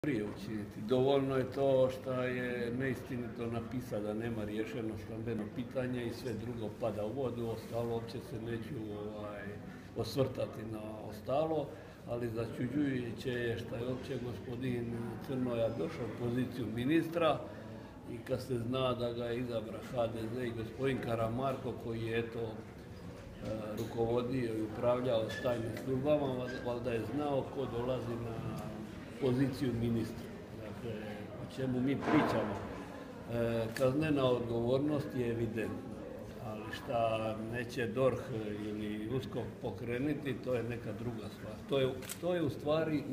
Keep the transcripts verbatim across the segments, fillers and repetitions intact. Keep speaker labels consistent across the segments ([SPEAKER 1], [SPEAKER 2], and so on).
[SPEAKER 1] prije učiniti. Dovoljno je to što je neistinito napisao da nema riješeno stambeno pitanje i sve drugo pada u vodu, ostalo uopće se neću ovaj, osvrtati na ostalo, ali začuđujuće je što je uopće gospodin Crnoja došao u poziciju ministra i kad se zna da ga je izabra ha de ze i gospodin Karamarko koji je eto rukovodio i upravljao s tajnim službama, valjda je znao ko dolazi na poziciju ministra. Dakle, o čemu mi pričamo. E, kaznena odgovornost je evidentna, ali šta neće DORH ili USKOK pokrenuti, to je neka druga stvar. To je, to je u stvari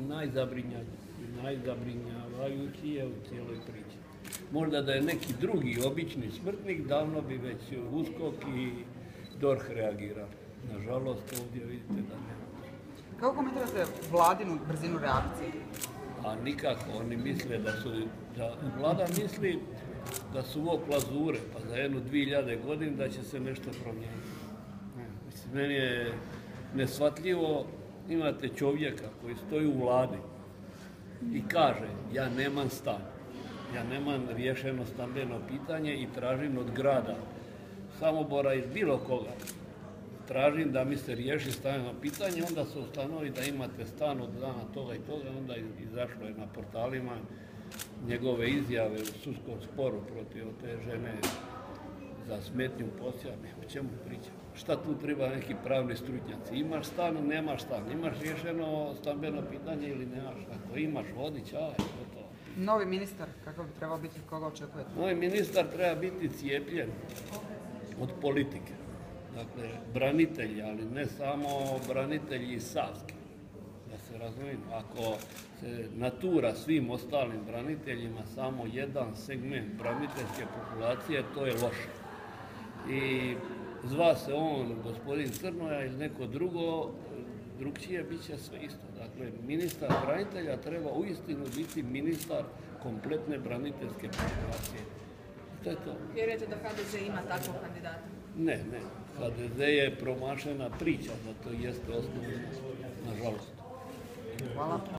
[SPEAKER 1] najzabrinjavajući je u cijeloj priči. Možda da je neki drugi obični smrtnik, davno bi već USKOK i DORH reagirali. Nažalost, ovdje vidite da nema.
[SPEAKER 2] Kako komentirate vladinu brzinu reakcije?
[SPEAKER 1] A nikako, oni misle da su, da vlada misli da su ovo plazure, pa za jednu, dvije hiljade godina da će se nešto promijeniti. Mislim, meni je neshvatljivo, imate čovjeka koji stoji u vladi i kaže, ja nemam stan, ja nemam riješeno stambeno pitanje i tražim od grada Samobora iz bilo koga, tražim da mi se riješi stambeno pitanje, onda se ustanovi da imate stan od dana toga i toga, onda izašlo je na portalima njegove izjave u sudskom sporu protiv te žene za smetnju posjame. O čemu pričam? Šta tu treba neki pravni stručnjaci? Imaš stan, nemaš stan, imaš riješeno stambeno pitanje ili nemaš? Ako imaš, vodi čaj, to.
[SPEAKER 2] Novi ministar, kako bi trebao biti, koga očekujete?
[SPEAKER 1] Novi ministar treba biti cijepljen od politike. Dakle, branitelji, ali ne samo branitelji iz Savske, da se razumijem. Ako se natura svim ostalim braniteljima samo jedan segment braniteljske populacije, to je loše. I zva se on, gospodin Crnoja ili neko drugo, drugčije bit će sve isto. Dakle, ministar branitelja treba uistinu biti ministar kompletne braniteljske populacije. To je to.
[SPEAKER 3] Vjerujete da ha de ze ima takvog kandidata?
[SPEAKER 1] Ne, ne. ha de ze je promašena priča, zato jeste osnovno, nažalost.
[SPEAKER 2] Hvala.